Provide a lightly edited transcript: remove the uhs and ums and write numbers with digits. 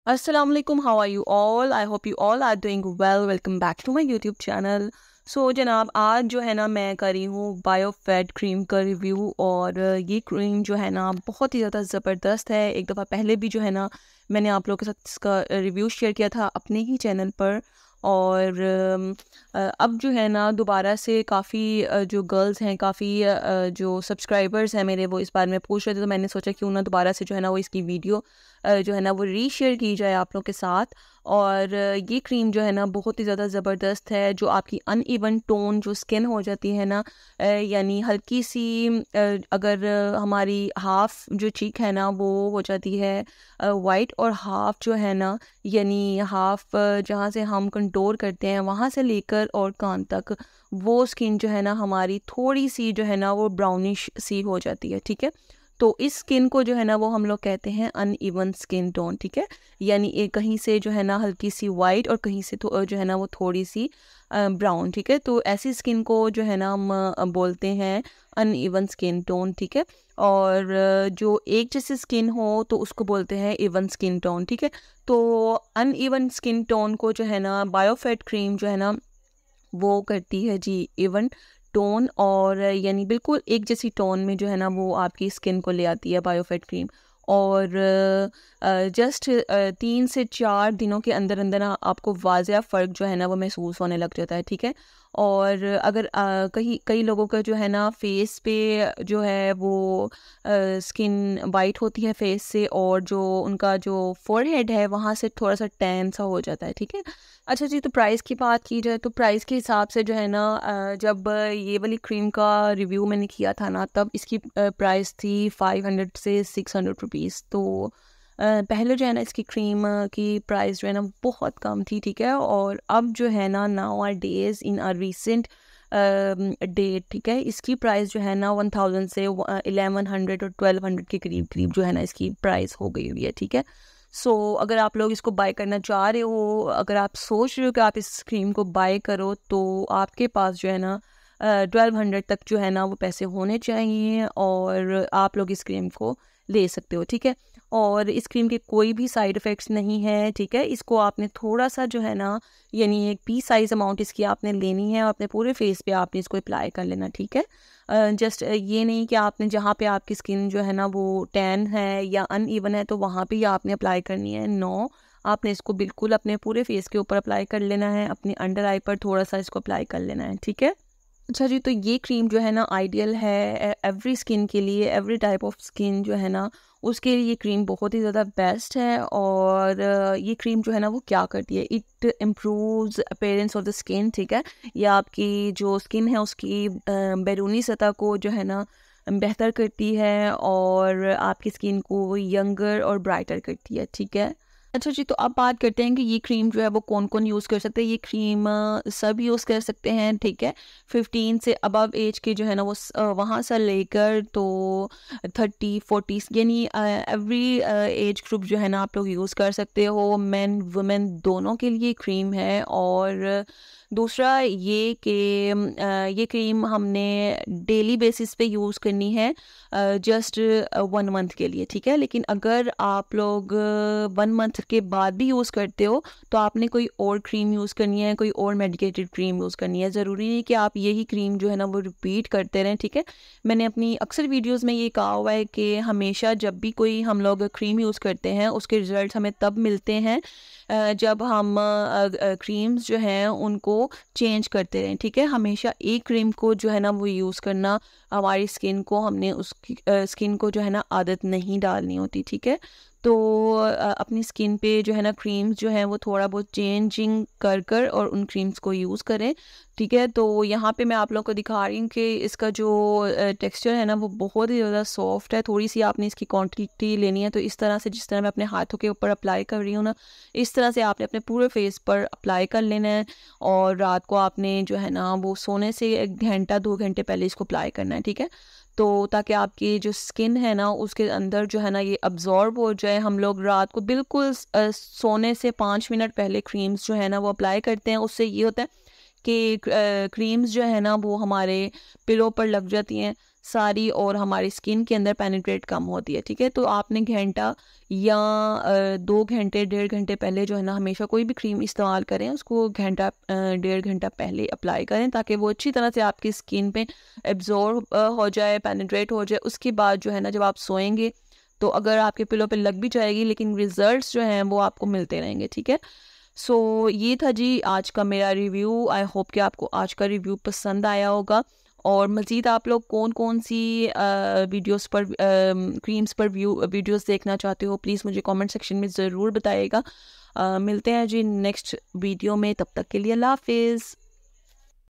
Assalamualaikum, how are you all? I hope you all are doing well. Welcome back to my YouTube channel. सो जनाब आज जो है ना मैं कर रही हूँ बायोफेट क्रीम का रिव्यू। और ये क्रीम जो है ना बहुत ही ज़्यादा ज़बरदस्त है। एक दफ़ा पहले भी जो है ना मैंने आप लोगों के साथ इसका रिव्यू शेयर किया था अपने ही चैनल पर। और अब जो है ना दोबारा से काफ़ी जो गर्ल्स हैं, काफ़ी जो सब्सक्राइबर्स हैं मेरे, वो इस बारे में पूछ रहे थे, तो मैंने सोचा क्यों ना दोबारा से जो है ना वो इसकी वीडियो जो है ना वो रीशेयर की जाए आप लोगों के साथ। और ये क्रीम जो है ना बहुत ही ज़्यादा ज़बरदस्त है। जो आपकी अनइवन टोन जो स्किन हो जाती है ना, यानी हल्की सी अगर हमारी हाफ़ जो चीक है ना वो हो जाती है वाइट, और हाफ़ जो है ना यानी हाफ़ जहाँ से हम कंटूर करते हैं वहाँ से लेकर और कान तक, वो स्किन जो है ना हमारी थोड़ी सी जो है ना वो ब्राउनिश सी हो जाती है। ठीक है, तो इस स्किन को जो है ना वो हम लोग कहते हैं अनइवन स्किन टोन। ठीक है, यानी एक कहीं से जो है ना हल्की सी वाइट और कहीं से जो है ना वो थोड़ी सी ब्राउन। ठीक है, तो ऐसी स्किन को जो है ना हम बोलते हैं अनइवन स्किन टोन। ठीक है, और जो एक जैसी स्किन हो तो उसको बोलते हैं इवन स्किन टोन। ठीक है, तो अनइवन स्किन टोन को जो है ना बायोफेट क्रीम जो है ना वो करती है जी इवन टोन, और यानी बिल्कुल एक जैसी टोन में जो है ना वो आपकी स्किन को ले आती है बायोफिट क्रीम। और जस्ट 3 से 4 दिनों के अंदर अंदर ना आपको वाज़िया फ़र्क जो है ना वो महसूस होने लग जाता है। ठीक है, और अगर कई लोगों का जो है ना फेस पे जो है वो स्किन वाइट होती है फेस से, और जो उनका जो फोरहेड है वहाँ से थोड़ा सा टैन सा हो जाता है। ठीक है, अच्छा जी, तो प्राइस की बात की जाए तो प्राइस के हिसाब से जो है ना जब ये वाली क्रीम का रिव्यू मैंने किया था ना तब इसकी प्राइस थी 500 से 600 रुपीज़। तो पहले जो है ना इसकी क्रीम की प्राइस जो है ना बहुत कम थी। ठीक है, और अब जो है ना nowadays in a recent date, ठीक है, इसकी प्राइस जो है ना 1000 से 1100 और 1200 के करीब करीब जो है ना इसकी प्राइस हो गई हुई है। ठीक है, अगर आप लोग इसको बाय करना चाह रहे हो, अगर आप सोच रहे हो कि आप इस क्रीम को बाय करो, तो आपके पास जो है ना 1200 तक जो है ना वो पैसे होने चाहिए और आप लोग इस क्रीम को ले सकते हो। ठीक है, और इस क्रीम के कोई भी साइड इफ़ेक्ट्स नहीं है। ठीक है, इसको आपने थोड़ा सा जो है ना यानी एक पी साइज़ अमाउंट इसकी आपने लेनी है और अपने पूरे फेस पे आपने इसको अप्लाई कर लेना। ठीक है, जस्ट ये नहीं कि आपने जहाँ पे आपकी स्किन जो है ना वो टैन है या अनइवन है तो वहाँ पे ही आपने अप्लाई करनी है। नो, आपने इसको बिल्कुल अपने पूरे फेस के ऊपर अप्लाई कर लेना है, अपनी अंडर आई पर थोड़ा सा इसको अप्लाई कर लेना है। ठीक है, अच्छा जी, तो ये क्रीम जो है ना आइडियल है एवरी स्किन के लिए, एवरी टाइप ऑफ स्किन जो है ना उसके लिए ये क्रीम बहुत ही ज़्यादा बेस्ट है। और ये क्रीम जो है ना वो क्या करती है, it improves appearance of the skin. ठीक है, ये आपकी जो स्किन है उसकी बैरूनी सतह को जो है ना बेहतर करती है और आपकी स्किन को यंगर और ब्राइटर करती है। ठीक है, अच्छा जी, तो अब बात करते हैं कि ये क्रीम जो है वो कौन कौन यूज़ कर सकते हैं। ये क्रीम सब यूज़ कर सकते हैं। ठीक है, 15 से अबव एज के जो है ना वो वहाँ से लेकर तो 30-40 यानी एवरी एज ग्रुप जो है ना आप लोग यूज़ कर सकते हो। मेन वुमेन दोनों के लिए क्रीम है। और दूसरा ये कि ये क्रीम हमने डेली बेसिस पे यूज़ करनी है जस्ट 1 मंथ के लिए। ठीक है, लेकिन अगर आप लोग 1 मंथ के बाद भी यूज़ करते हो तो आपने कोई और क्रीम यूज़ करनी है, कोई और मेडिकेटेड क्रीम यूज़ करनी है। ज़रूरी नहीं कि आप यही क्रीम जो है ना वो रिपीट करते रहें। ठीक है, मैंने अपनी अक्सर वीडियोस में ये कहा हुआ है कि हमेशा जब भी कोई हम लोग क्रीम यूज़ करते हैं उसके रिजल्ट हमें तब मिलते हैं जब हम क्रीम्स जो हैं उनको चेंज करते रहें। ठीक है, हमेशा एक क्रीम को जो है ना वो यूज़ करना, हमारी स्किन को हमने उसकी स्किन को जो है ना आदत नहीं डालनी होती। ठीक है, तो अपनी स्किन पे जो है ना क्रीम्स जो है वो थोड़ा बहुत चेंजिंग कर कर और उन क्रीम्स को यूज़ करें। ठीक है, तो यहाँ पे मैं आप लोगों को दिखा रही हूँ कि इसका जो टेक्सचर है ना वो बहुत ही ज़्यादा सॉफ्ट है। थोड़ी सी आपने इसकी क्वांटिटी लेनी है, तो इस तरह से जिस तरह मैं अपने हाथों के ऊपर अप्लाई कर रही हूँ ना, इस तरह से आपने अपने पूरे फेस पर अप्लाई कर लेना है। और रात को आपने जो है ना वो सोने से 1 घंटा 2 घंटे पहले इसको अप्लाई करना है। ठीक है, तो ताकि आपकी जो स्किन है ना उसके अंदर जो है ना ये अब्जॉर्ब हो जाए। हम लोग रात को बिल्कुल सोने से 5 मिनट पहले क्रीम्स जो है ना वो अप्लाई करते हैं। उससे ये होता है कि क्रीम्स जो है ना वो हमारे पिलो पर लग जाती हैं, सारी और हमारी स्किन के अंदर पेनिट्रेट कम होती है। ठीक है, तो आपने घंटा या 2 घंटे 1.5 घंटे पहले जो है ना, हमेशा कोई भी क्रीम इस्तेमाल करें उसको घंटा 1.5 घंटा पहले अप्लाई करें, ताकि वो अच्छी तरह से आपकी स्किन पे एब्जॉर्ब हो जाए, पेनिट्रेट हो जाए। उसके बाद जो है ना, जब आप सोएंगे तो अगर आपके पिलो पे लग भी जाएगी, लेकिन रिजल्ट्स जो हैं वो आपको मिलते रहेंगे। ठीक है, सो ये था जी आज का मेरा रिव्यू। आई होप कि आपको आज का रिव्यू पसंद आया होगा। और मज़ीद आप लोग कौन कौन सी वीडियोस पर क्रीम्स पर वीडियोस देखना चाहते हो, प्लीज़ मुझे कमेंट सेक्शन में ज़रूर बताइएगा। मिलते हैं जी नेक्स्ट वीडियो में, तब तक के लिए अल्लाह हाफिज़।